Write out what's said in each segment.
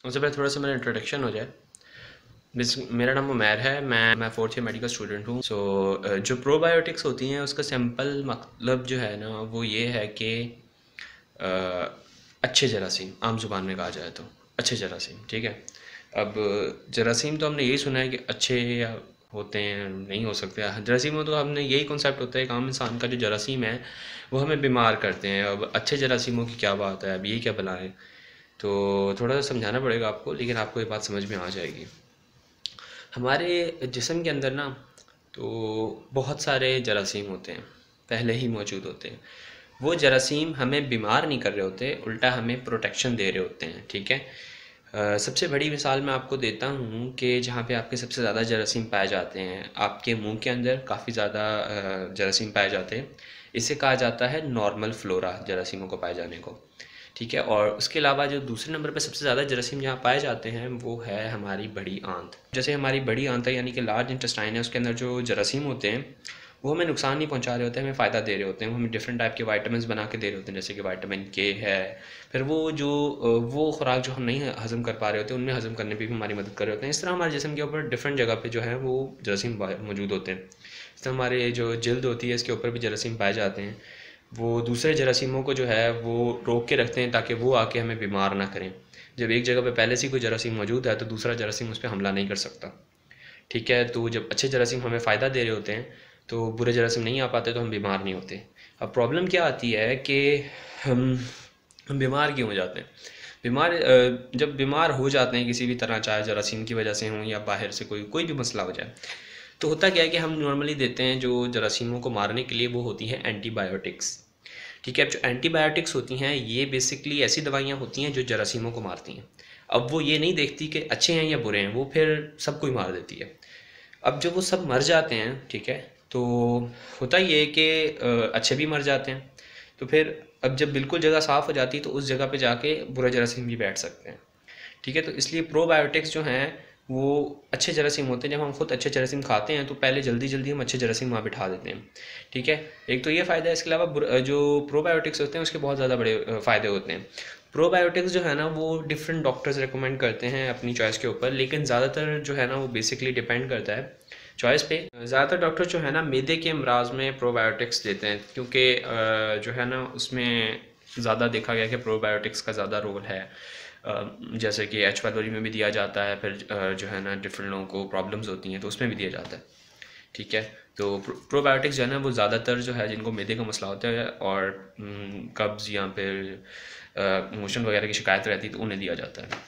उससे पहले थोड़ा सा मेरा इंट्रोडक्शन हो जाए। मेरा नाम उमैर है, मैं फोर्थ ईयर मेडिकल स्टूडेंट हूँ। जो प्रोबायोटिक्स होती हैं उसका सिंपल मतलब जो है ना वो ये है कि अच्छे जरासीम, आम ज़ुबान में कहा जाए तो अच्छे जरासीम, ठीक है। अब जरासीम तो हमने यही सुना है कि अच्छे या होते हैं, नहीं हो सकते। जरासीम में तो हमने यही कॉन्सेप्ट होता है कि आम इंसान का जो जरासीम है वो हमें बीमार करते हैं। अब अच्छे जरासीमों की क्या बात है, अब ये क्या बला है, तो थोड़ा सा समझाना पड़ेगा आपको, लेकिन आपको ये बात समझ में आ जाएगी। हमारे जिस्म के अंदर ना तो बहुत सारे जरासीम होते हैं, पहले ही मौजूद होते हैं। वो जरासीम हमें बीमार नहीं कर रहे होते, उल्टा हमें प्रोटेक्शन दे रहे होते हैं, ठीक है। सबसे बड़ी मिसाल मैं आपको देता हूँ कि जहाँ पे आपके सबसे ज़्यादा जरासीम पाए जाते हैं, आपके मुंह के अंदर काफ़ी ज़्यादा जरासीम पाए जाते हैं। इसे कहा जाता है नॉर्मल फ्लोरा, जरासीमों को पाए जाने को, ठीक है। और उसके अलावा जो दूसरे नंबर पे सबसे ज़्यादा जरासीम जहाँ पाए जाते हैं वो है हमारी बड़ी आंत। जैसे हमारी बड़ी आंत है यानी कि लार्ज इंटेस्टाइन है, उसके अंदर जो जरासीम होते हैं वो हमें नुकसान नहीं पहुंचा रहे होते हैं, हमें फ़ायदा दे रहे होते हैं। वो हमें डिफरेंट टाइप के वाइटामिन बना के दे रहे होते हैं, जैसे कि विटामिन के है। फिर वो खुराक जो हम नहीं हज़म कर पा रहे होते उनमें हज़म करने पर भी हमारी मदद कर रहे होते हैं। इस तरह हमारे जिस्म के ऊपर डिफरेंट जगह पर जो है वो जरासीम मौजूद होते हैं। इस तरह हमारे जो जल्द होती है इसके ऊपर भी जरासीम पाए जाते हैं। वो दूसरे जरासीमों को जो है वो रोक के रखते हैं ताकि वो आके हमें बीमार ना करें। जब एक जगह पे पहले से कोई जरासीम मौजूद है तो दूसरा जरासीम उस पर हमला नहीं कर सकता, ठीक है। तो जब अच्छे जरासीम हमें फ़ायदा दे रहे होते हैं तो बुरे जरासीम नहीं आ पाते, तो हम बीमार नहीं होते। अब प्रॉब्लम क्या आती है कि हम हम बीमार क्यों हो जाते हैं। जब बीमार हो जाते हैं किसी भी तरह, चाहे जरासीम की वजह से हों या बाहर से कोई कोई भी मसला हो जाए, तो होता क्या है कि हम नॉर्मली देते हैं जो जरासीमों को मारने के लिए, वो होती हैं एंटीबायोटिक्स, ठीक है। अब जो एंटीबायोटिक्स होती हैं ये बेसिकली ऐसी दवाइयाँ होती हैं जो जरासीमों को मारती हैं। अब वो ये नहीं देखती कि अच्छे हैं या बुरे हैं, वो फिर सबको ही मार देती है। अब जब वो सब मर जाते हैं, ठीक है, तो होता ये है कि अच्छे भी मर जाते हैं। तो फिर अब जब बिल्कुल जगह साफ़ हो जाती है तो उस जगह पे जाके बुरे जरासीम भी बैठ सकते हैं, ठीक है। तो इसलिए प्रोबायोटिक्स जो हैं वो अच्छे जरासीम होते हैं। जब हम खुद अच्छे जरासीम खाते हैं तो पहले जल्दी जल्दी हम अच्छे जरासीम वहाँ बिठा देते हैं, ठीक है। एक तो ये फ़ायदा है। इसके अलावा जो प्रोबायोटिक्स होते हैं उसके बहुत ज़्यादा बड़े फ़ायदे होते हैं। प्रोबायोटिक्स जो है ना वो डिफरेंट डॉक्टर्स रिकमेंड करते हैं अपनी चॉइस के ऊपर, लेकिन ज़्यादातर जो है ना वो बेसिकली डिपेंड करता है चॉइस पे। ज़्यादातर डॉक्टर जो है ना मैदे के अमराज में प्रोबायोटिक्स देते हैं, क्योंकि जो है ना उसमें ज़्यादा देखा गया कि प्रोबायोटिक्स का ज़्यादा रोल है। जैसे कि एच पैलोरी में भी दिया जाता है, फिर जो है ना डिफरेंट लोगों को प्रॉब्लम्स होती हैं तो उसमें भी दिया जाता है, ठीक है। तो प्रोबायोटिक्स जो है ना वो ज़्यादातर जो है जिनको मैदे का मसला होता है और कब्ज़ या फिर मोशन वगैरह की शिकायत रहती है तो उन्हें दिया जाता है।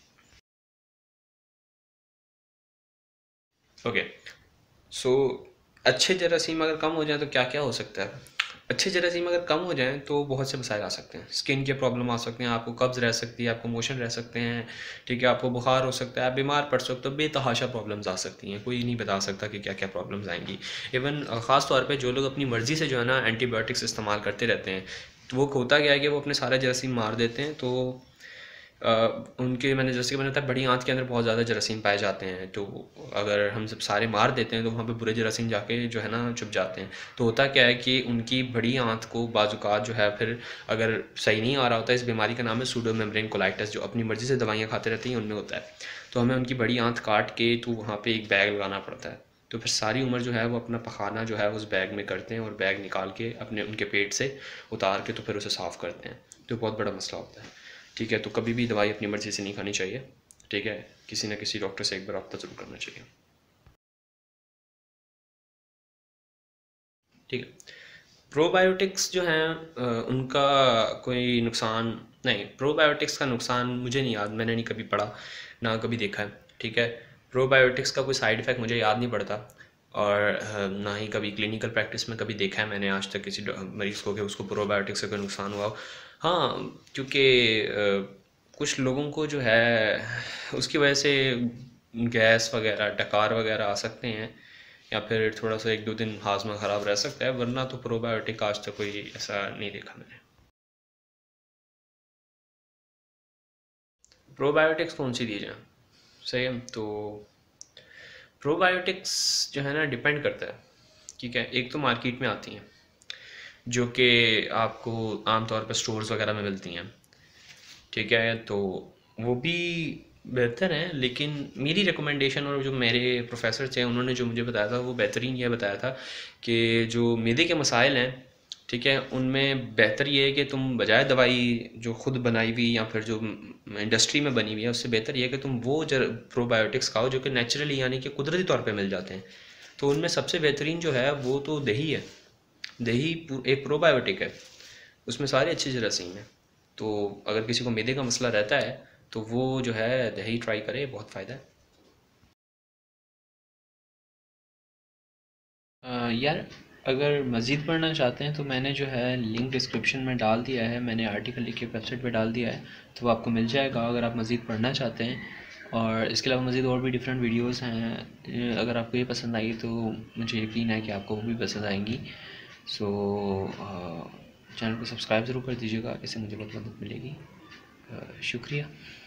ओके, सो अच्छे जरासीम अगर कम हो जाए तो क्या क्या हो सकता है। अच्छे जरासीम अगर कम हो जाएं तो बहुत से मसाइल आ सकते हैं। स्किन के प्रॉब्लम आ सकते हैं, आपको कब्ज़ रह सकती है, आपको मोशन रह सकते हैं, ठीक है, आपको बुखार हो सकता है, आप बीमार पड़ सकते हो, बेतहाशा प्रॉब्लम्स आ सकती हैं। कोई नहीं बता सकता कि क्या क्या प्रॉब्लम्स आएंगी। इवन ख़ास तौर पे जो लोग अपनी मर्ज़ी से जो है ना एंटीबायोटिक्स इस्तेमाल करते रहते हैं, तो वो होता क्या है कि वो अपने सारे जरासीम मार देते हैं। तो उनके मैंने जैसे कि मैंने बताया बड़ी आंत के अंदर बहुत ज़्यादा जरासीम पाए जाते हैं। तो अगर हम सब सारे मार देते हैं तो वहाँ पे बुरे जरासीम जाके जो है ना छुप जाते हैं। तो होता क्या है कि उनकी बड़ी आंत को बाजुकात जो है फिर अगर सही नहीं आ रहा होता, इस बीमारी का नाम है सूडो मेम्ब्रेन कोलाइटिस, जो अपनी मर्ज़ी से दवाइयाँ खाते रहती हैं उनमें होता है। तो हमें उनकी बड़ी आंत काट के तो वहाँ पर एक बैग लगाना पड़ता है। तो फिर सारी उम्र जो है वो अपना पखाना जो है उस बैग में करते हैं और बैग निकाल के अपने उनके पेट से उतार के तो फिर उसे साफ़ करते हैं। तो बहुत बड़ा मसला होता है, ठीक है। तो कभी भी दवाई अपनी मर्ज़ी से नहीं खानी चाहिए, ठीक है। किसी न किसी डॉक्टर से एक बार रब्ता ज़रूर करना चाहिए, ठीक है। प्रोबायोटिक्स जो हैं उनका कोई नुकसान नहीं। प्रोबायोटिक्स का नुकसान मुझे नहीं याद, मैंने नहीं कभी पढ़ा ना कभी देखा है, ठीक है। प्रोबायोटिक्स का कोई साइड इफ़ेक्ट मुझे याद नहीं पड़ता, और ना ही कभी क्लिनिकल प्रैक्टिस में कभी देखा है मैंने आज तक किसी मरीज़ को कि उसको प्रोबायोटिक्स से कोई नुकसान हुआ हो। हाँ, क्योंकि कुछ लोगों को जो है उसकी वजह से गैस वगैरह, डकार वगैरह आ सकते हैं, या फिर थोड़ा सा एक दो दिन हाजमा ख़राब रह सकता है, वरना तो प्रोबायोटिक आज तक कोई ऐसा नहीं देखा मैंने। प्रोबायोटिक्स कौन सी दी जाए, सही है। तो प्रोबायोटिक्स जो है ना डिपेंड करता है, ठीक है। एक तो मार्केट में आती हैं जो कि आपको आमतौर पर स्टोर्स वगैरह में मिलती हैं, ठीक है। तो वो भी बेहतर हैं, लेकिन मेरी रिकमेंडेशन और जो मेरे प्रोफेसर थे उन्होंने जो मुझे बताया था वो बेहतरीन ये बताया था कि जो मैदे के मसाइल हैं, ठीक है, उनमें बेहतर ये है कि तुम बजाय दवाई जो खुद बनाई हुई या फिर जो इंडस्ट्री में बनी हुई है, उससे बेहतर ये है कि तुम वो प्रोबायोटिक्स खाओ जो कि नेचुरली यानी कि कुदरती तौर पे मिल जाते हैं। तो उनमें सबसे बेहतरीन जो है वो तो दही है। दही एक प्रोबायोटिक है, उसमें सारे अच्छे जरासीम हैं। तो अगर किसी को मैदे का मसला रहता है तो वो जो है दही ट्राई करे, बहुत फ़ायदा है। यार, अगर मज़ीद पढ़ना चाहते हैं तो मैंने जो है लिंक डिस्क्रिप्शन में डाल दिया है, मैंने आर्टिकल लिख के वेबसाइट पे डाल दिया है, तो वो आपको मिल जाएगा अगर आप मज़ीद पढ़ना चाहते हैं। और इसके अलावा मज़ीद और भी डिफरेंट वीडियोस हैं, अगर आपको ये पसंद आई तो मुझे यकीन है कि आपको वो भी पसंद आएंगी। सो चैनल को सब्सक्राइब ज़रूर कर दीजिएगा, इससे मुझे बहुत मदद मिलेगी। शुक्रिया।